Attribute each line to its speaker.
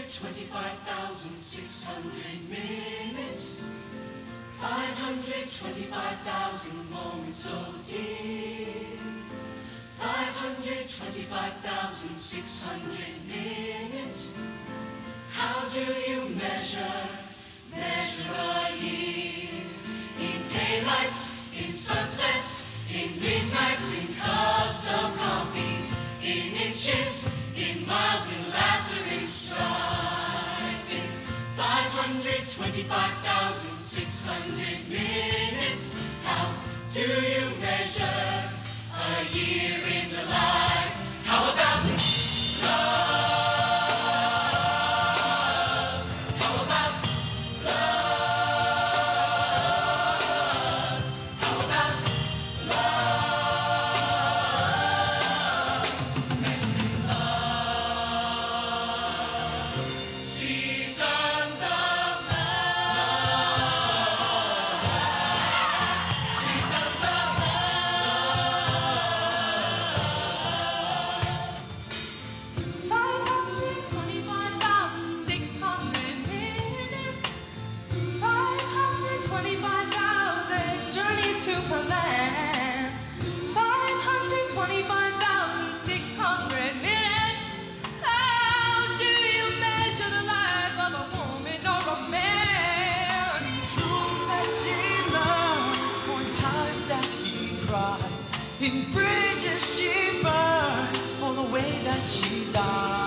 Speaker 1: 525,600 minutes, 525,000 moments so dear, 525,600 minutes. How do you measure a year? In daylights, in sunsets, in midnights, in cups of coffee, in inches, in miles, in laughter, in strife, in 525,600 minutes. How do you measure a year in the life? How about love?
Speaker 2: In bridges she burned on the way that she died.